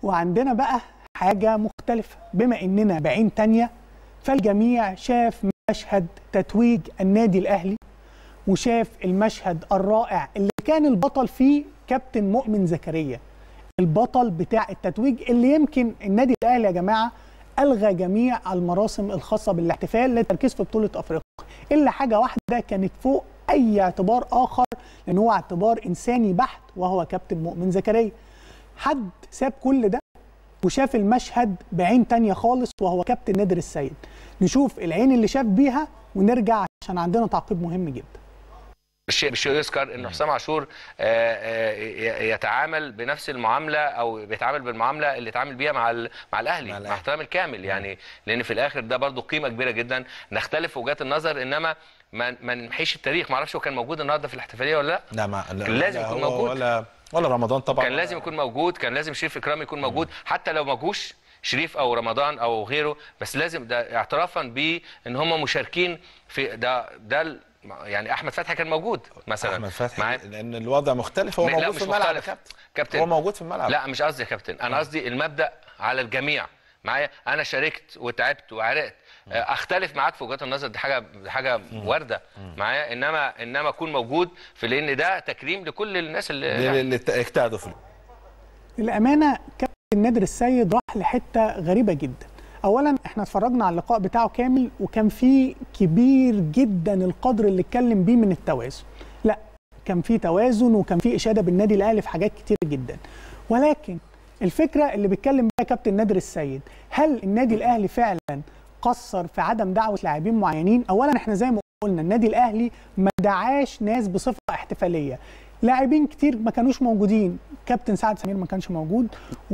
وعندنا بقى حاجة مختلفة، بما إننا بعين تانية فالجميع شاف مشهد تتويج النادي الأهلي، وشاف المشهد الرائع اللي كان البطل فيه كابتن مؤمن زكريا، البطل بتاع التتويج اللي يمكن النادي الأهلي يا جماعة ألغى جميع المراسم الخاصة بالاحتفال للتركيز في بطولة أفريقيا، إلا حاجة واحدة كانت فوق أي اعتبار آخر، لأن هو اعتبار إنساني بحت، وهو كابتن مؤمن زكريا. حد ساب كل ده وشاف المشهد بعين تانية خالص، وهو كابتن نادر السيد. نشوف العين اللي شاف بيها ونرجع عشان عندنا تعقيب مهم جدا. بالشيء يذكر ان حسام عاشور يتعامل بنفس المعامله او بيتعامل بالمعامله اللي اتعامل بيها مع الاهلي، مع احترام الكامل يعني، لان في الاخر ده برضو قيمه كبيره جدا. نختلف في وجهات النظر، انما ما نمحيش التاريخ. ما اعرفش هو كان موجود النهارده في الاحتفاليه ولا لا. لا كان لازم يكون موجود، ولا رمضان طبعا كان لازم يكون موجود، كان لازم شريف اكرامي يكون موجود، حتى لو ما جوش شريف او رمضان او غيره، بس لازم ده اعترافا بان هم مشاركين في ده. يعني احمد فتحي كان موجود مثلا، احمد فتحي لان الوضع مختلف، هو موجود في الملعب كابتن، هو موجود في الملعب. لا مش قصدي يا كابتن، انا قصدي المبدا على الجميع معايا. انا شاركت وتعبت وعرقت، اختلف معاك في وجهات النظر، دي حاجه وارده معايا، انما اكون موجود في، لان ده تكريم لكل الناس اللي اجتهدوا في الامانه. كابتن نادر السيد راح لحته غريبه جدا. اولا احنا اتفرجنا على اللقاء بتاعه كامل، وكان فيه كبير جدا القدر اللي اتكلم بيه من التوازن. لا، كان فيه توازن وكان فيه اشاده بالنادي الاهلي في حاجات كتير جدا، ولكن الفكره اللي بيتكلم بيها كابتن نادر السيد، هل النادي الاهلي فعلا قصر في عدم دعوه لاعبين معينين؟ اولا احنا زي ما قلنا النادي الاهلي ما دعاش ناس بصفه احتفاليه، لاعبين كتير ما كانوش موجودين. كابتن سعد سمير ما كانش موجود،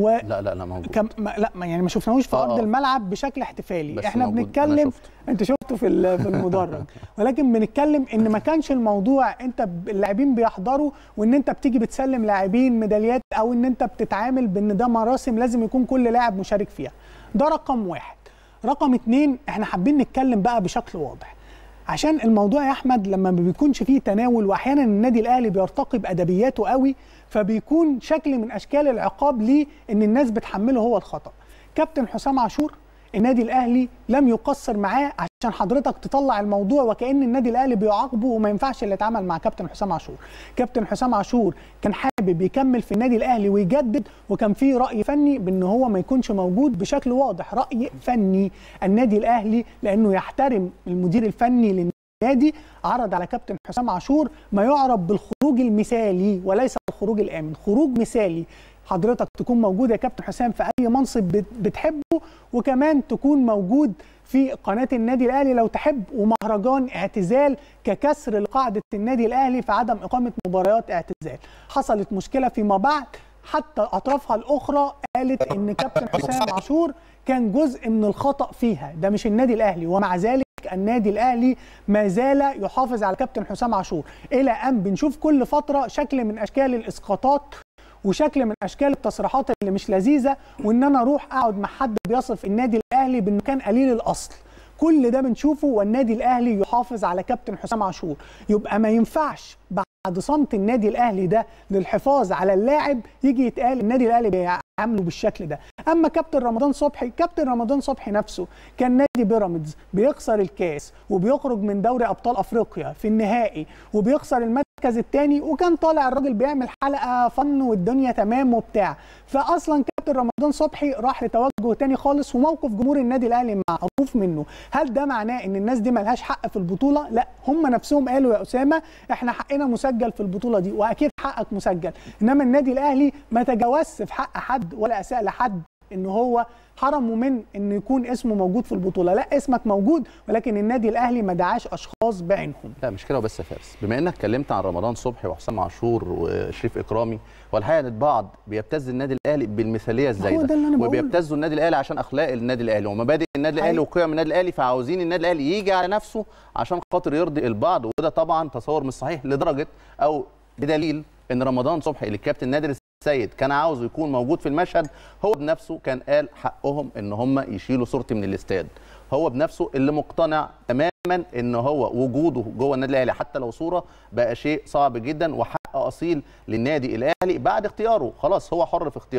لا موجود، لا يعني ما شفناهوش في ارض الملعب بشكل احتفالي. احنا بنتكلم، انت شفته في المدرج، ولكن بنتكلم ان ما كانش الموضوع انت اللاعبين بيحضروا وان انت بتيجي بتسلم لاعبين ميداليات، او ان انت بتتعامل بان ده مراسم لازم يكون كل لاعب مشارك فيها. ده رقم واحد. رقم اتنين، احنا حابين نتكلم بقى بشكل واضح، عشان الموضوع يا احمد لما ما بيكونش فيه تناول، واحيانا النادي الاهلي بيرتقي بادبياته قوي، فبيكون شكل من اشكال العقاب ليه ان الناس بتحمله هو الخطا. كابتن حسام عاشور النادي الاهلي لم يقصر معاه، عشان حضرتك تطلع الموضوع وكأن النادي الاهلي بيعاقبه، وما ينفعش اللي اتعمل مع كابتن حسام عاشور. كابتن حسام عاشور كان حابب يكمل في النادي الاهلي ويجدد، وكان فيه راي فني بان هو ما يكونش موجود بشكل واضح، راي فني النادي الاهلي لانه يحترم المدير الفني للنادي، عرض على كابتن حسام عاشور ما يعرف بالخروج المثالي وليس الخروج الامن، خروج مثالي. حضرتك تكون موجود يا كابتن حسام في اي منصب بتحبه، وكمان تكون موجود في قناه النادي الاهلي لو تحب، ومهرجان اعتزال ككسر لقاعده النادي الاهلي في عدم اقامه مباريات اعتزال. حصلت مشكله فيما بعد، حتى اطرافها الاخرى قالت ان كابتن حسام عاشور كان جزء من الخطا فيها، ده مش النادي الاهلي، ومع ذلك النادي الاهلي ما زال يحافظ على كابتن حسام عاشور، الى ان بنشوف كل فتره شكل من اشكال الاسقاطات وشكل من اشكال التصريحات اللي مش لذيذه، وان انا اروح اقعد مع حد بيصف النادي الاهلي بانه كان قليل الاصل. كل ده بنشوفه والنادي الاهلي يحافظ على كابتن حسام عاشور. يبقى ما ينفعش بعد صمت النادي الاهلي ده للحفاظ على اللاعب يجي يتقال النادي الاهلي بيعامله بالشكل ده. اما كابتن رمضان صبحي، كابتن رمضان صبحي نفسه كان نادي بيراميدز بيخسر الكاس وبيخرج من دوري ابطال افريقيا في النهائي وبيخسر المركز الثاني، وكان طالع الراجل بيعمل حلقه فن والدنيا تمام وبتاع، فاصلا كابتن رمضان صبحي راح لتوجه ثاني خالص، وموقف جمهور النادي الاهلي معروف منه. هل ده معناه ان الناس دي مالهاش حق في البطوله؟ لا، هم نفسهم قالوا يا اسامه احنا حقنا مسجل في البطوله دي، واكيد حقك مسجل، انما النادي الاهلي ما تجاوزش في حق حد ولا اساء لحد ان هو حرمه من انه يكون اسمه موجود في البطوله. لا، اسمك موجود، ولكن النادي الاهلي ما دعاش اشخاص بعينهم. لا مش كده وبس يا فارس، بما انك اتكلمت عن رمضان صبحي وحسام عاشور وشريف اكرامي، والحقيقه ان البعض بيبتز النادي الاهلي بالمثاليه الزايده، وبيبتزوا النادي الاهلي عشان اخلاق النادي الاهلي ومبادئ النادي الاهلي وقيم النادي الاهلي، فعاوزين النادي الاهلي يجي على نفسه عشان خاطر يرضي البعض، وده طبعا تصور مش صحيح، لدرجه او بدليل ان رمضان صبحي اللي الكابتن نادر السيد كان عاوز يكون موجود في المشهد، هو بنفسه كان قال حقهم ان هم يشيلوا صورتي من الاستاد. هو بنفسه اللي مقتنع تماما ان هو وجوده جوه النادي الاهلي حتى لو صوره بقى شيء صعب جدا، وحق اصيل للنادي الاهلي بعد اختياره، خلاص هو حر في اختياره.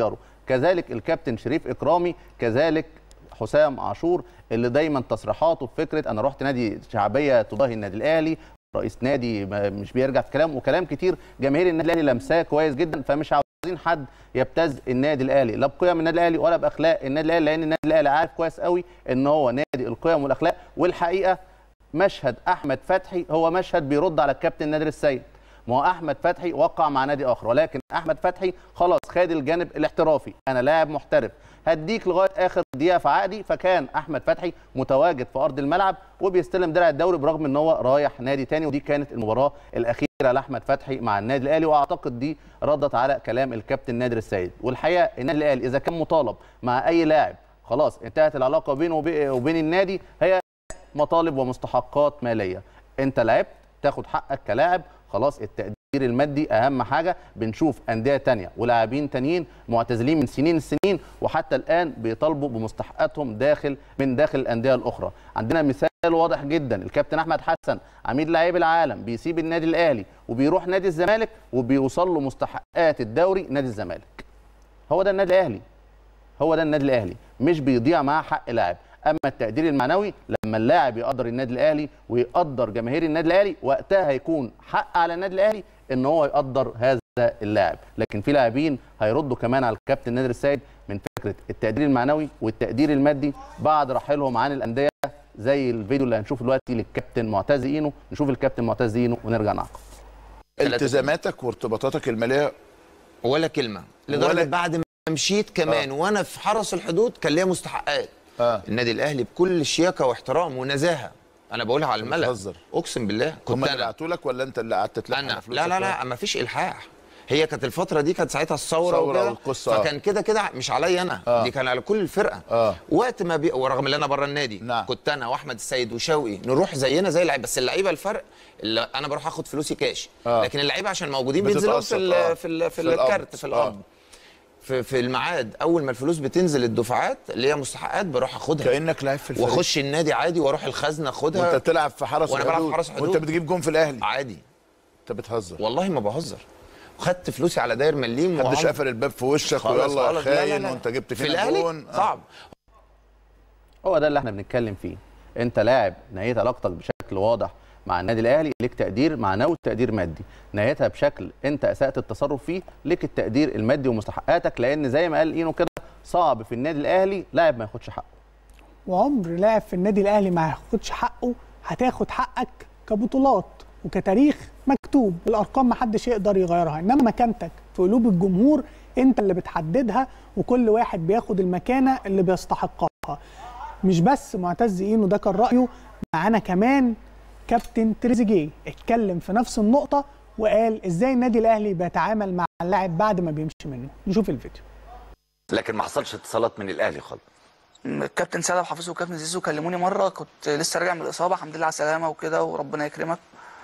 كذلك الكابتن شريف اكرامي، كذلك حسام عاشور اللي دايما تصريحاته في فكره انا رحت نادي شعبيه تضاهي النادي الاهلي، رئيس نادي مش بيرجع في كلام، وكلام كتير جماهير النادي الاهلي لمساه كويس جدا. فمش عاوزين حد يبتز النادي الاهلي لا بقيم النادي الاهلي ولا باخلاق النادي الاهلي، لان النادي الاهلي عارف كويس قوي ان هو نادي القيم والاخلاق. والحقيقه مشهد احمد فتحي هو مشهد بيرد على الكابتن نادر السيد. ما هو احمد فتحي وقع مع نادي اخر، ولكن احمد فتحي خلاص خد الجانب الاحترافي، انا لاعب محترف هديك لغايه اخر دقيقه في عقدي. فكان احمد فتحي متواجد في ارض الملعب وبيستلم درع الدوري برغم ان هو رايح نادي تاني، ودي كانت المباراه الاخيره لاحمد فتحي مع النادي الاهلي، واعتقد دي ردت على كلام الكابتن نادر السيد. والحقيقه النادي الاهلي اذا كان مطالب مع اي لاعب خلاص انتهت العلاقه بينه وبين النادي، هي مطالب ومستحقات ماليه. انت لعبت تاخد حقك كلاعب، خلاص التقدير المادي اهم حاجه. بنشوف انديه ثانيه ولاعبين ثانيين معتزلين من سنين السنين وحتى الان بيطالبوا بمستحقاتهم من داخل الانديه الاخرى. عندنا مثال واضح جدا، الكابتن احمد حسن عميد لاعبي العالم بيسيب النادي الاهلي وبيروح نادي الزمالك وبيوصل له مستحقات الدوري نادي الزمالك. هو ده النادي الاهلي، هو ده النادي الاهلي، مش بيضيع معاه حق لاعب. اما التقدير المعنوي لما اللاعب يقدر النادي الاهلي ويقدر جماهير النادي الاهلي، وقتها هيكون حق على النادي الاهلي ان هو يقدر هذا اللاعب. لكن في لاعبين هيردوا كمان على الكابتن نادر السيد من فكره التقدير المعنوي والتقدير المادي بعد رحيلهم عن الانديه، زي الفيديو اللي هنشوفه دلوقتي للكابتن معتز اينو. نشوف الكابتن معتز اينو ونرجع نعقب. التزاماتك وارتباطاتك الماليه ولا كلمه، لدرجه بعد ما مشيت كمان وانا في حرس الحدود كان ليا مستحقات. النادي الاهلي بكل شياكه واحترام ونزاهه، انا بقولها على الملأ، بتهزر اقسم بالله. كنت هم اللي بعتوا لك ولا انت اللي قعدت تلحق على فلوسك؟ لا ما فيش الحاح. هي كانت الفتره دي كانت ساعتها الثوره والقصه، فكان كده مش عليا انا، دي كان على كل الفرقه. وقت ما ورغم ان انا بره النادي كنت انا واحمد السيد وشوقي نروح زينا زي اللعيبه، بس اللعيبه الفرق اللي انا بروح اخد فلوسي كاش، لكن اللعيبه عشان موجودين بينزلوا في الكارت في الارض في الميعاد. اول ما الفلوس بتنزل الدفعات اللي هي مستحقات بروح اخدها كانك لاعب في الفريق، واخش النادي عادي واروح الخزنه اخدها. وانت تلعب في حرس وانا بلعب في حرس الحدود وانت بتجيب جون في الاهلي عادي. انت بتهزر؟ والله ما بهزر. خدت فلوسي على داير مليم، محدش قفل الباب في وشك ويلا يا خاين وانت جبت فينا جون. صعب. هو ده اللي احنا بنتكلم فيه. انت لاعب نهيت علاقتك بشكل واضح مع النادي الاهلي، ليك تقدير معنوي وتقدير مادي، نهايتها بشكل انت اسأت التصرف فيه، ليك التقدير المادي ومستحقاتك. لان زي ما قال اينو كده صعب في النادي الاهلي لاعب ما ياخدش حقه، وعمر لاعب في النادي الاهلي ما ياخدش حقه. هتاخد حقك كبطولات وكتاريخ مكتوب، الارقام ما حدش يقدر يغيرها، انما مكانتك في قلوب الجمهور انت اللي بتحددها، وكل واحد بياخد المكانه اللي بيستحقها. مش بس معتز اينو ده كان رايه، معانا كمان كابتن تريزيجيه اتكلم في نفس النقطه وقال ازاي النادي الاهلي بيتعامل مع اللاعب بعد ما بيمشي منه. نشوف الفيديو. لكن ما حصلش اتصالات من الاهلي خالص. الكابتن سيد عبد الحفيظ والكابتن زيزو كلموني مره، كنت لسه راجع من الاصابه، الحمد لله على السلامه وكده وربنا يكرمك،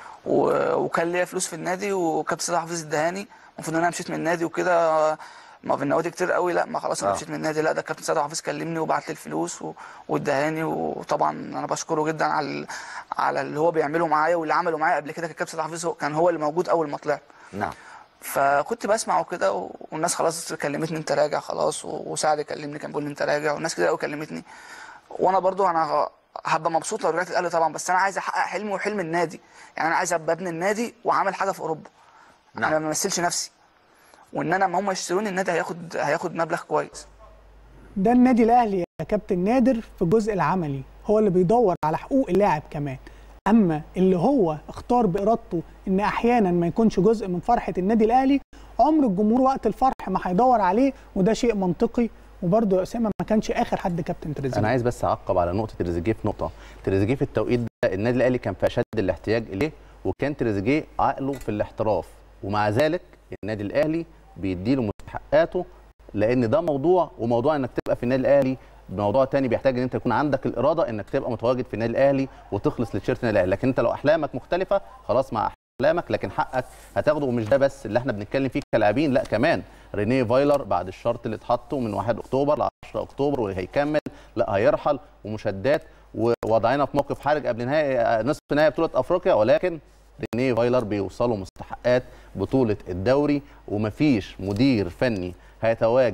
وكان ليا فلوس في النادي وكابتن سيد عبد الحفيظ ادهاني. المفروض ان انا مشيت من النادي وكده، ما في النوادي كتير قوي، لا ما خلاص انا مشيت من النادي. لا ده الكابتن سيد عبد الحفيظ كلمني وبعت لي الفلوس وادهاني، وطبعا انا بشكره جدا على اللي هو بيعمله معايا واللي عمله معايا قبل كده. الكابتن سيد عبد الحفيظ كان هو اللي موجود اول ما طلعت. نعم. فكنت بسمع وكده، والناس خلاص كلمتني انت راجع خلاص، وسعد كلمني كان بيقول لي انت راجع، والناس كتير قوي كلمتني. وانا برضو انا هبقى مبسوط لو رجعت الاهلي طبعا، بس انا عايز احقق حلمي وحلم النادي. يعني انا عايز ابقى ابن النادي وعامل حاجه في اوروبا. نعم. انا ما بمثلش نفسي، وان انا لما هم يشتروني النادي هياخد مبلغ كويس. ده النادي الاهلي يا كابتن نادر في الجزء العملي، هو اللي بيدور على حقوق اللاعب كمان. اما اللي هو اختار بارادته ان احيانا ما يكونش جزء من فرحه النادي الاهلي، عمر الجمهور وقت الفرح ما هيدور عليه، وده شيء منطقي. وبرده يا اسامه ما كانش اخر حد كابتن تريزيجيه. انا عايز بس اعقب على نقطه تريزيجيه في نقطه. تريزيجيه في التوقيت ده النادي الاهلي كان في اشد الاحتياج اليه، وكان تريزيجيه عقله في الاحتراف، ومع ذلك النادي الاهلي بيديله مستحقاته، لان ده موضوع، وموضوع انك تبقى في النادي الاهلي موضوع تاني بيحتاج ان انت يكون عندك الاراده انك تبقى متواجد في النادي الاهلي وتخلص لتيشيرت النادي الاهلي. لكن انت لو احلامك مختلفه خلاص مع احلامك، لكن حقك هتاخده. ومش ده بس اللي احنا بنتكلم فيه كلاعبين، لا كمان رينيه فايلر بعد الشرط اللي اتحطه من 1 اكتوبر ل 10 اكتوبر وهيكمل، لا هيرحل، ومشادات، ووضعنا في موقف حرج قبل نهائي نصف نهائي بطوله افريقيا، ولكن رينيه فايلر بيوصلوا مستحقات بطوله الدوري، ومفيش مدير فني هيتواجد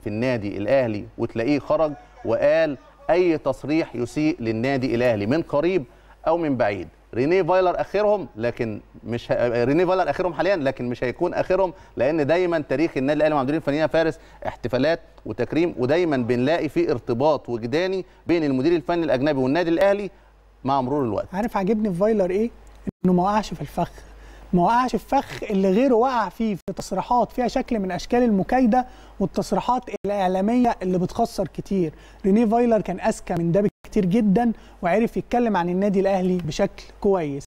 في النادي الاهلي وتلاقيه خرج وقال اي تصريح يسيء للنادي الاهلي من قريب او من بعيد. رينيه فايلر اخرهم، لكن مش رينيه فايلر اخرهم حاليا، لكن مش هيكون اخرهم، لان دايما تاريخ النادي الاهلي مع المديرين الفنيين فارس احتفالات وتكريم، ودايما بنلاقي في ارتباط وجداني بين المدير الفني الاجنبي والنادي الاهلي مع مرور الوقت. عارف عاجبني في فايلر ايه؟ انه ما وقعش في الفخ، ما وقعش في فخ اللي غيره وقع فيه، في تصريحات فيها شكل من اشكال المكايده والتصريحات الاعلاميه اللي بتخسر كتير. رينيه فايلر كان اذكى من ده بكتير جدا، وعرف يتكلم عن النادي الاهلي بشكل كويس.